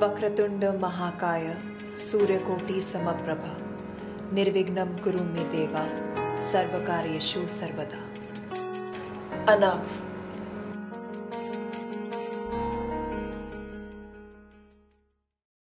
वक्रतुंड महाकाय सूर्यकोटि समप्रभा निर्विघ्नं कुरु मे देवा सर्वकार्येषु सर्वदा। अनफ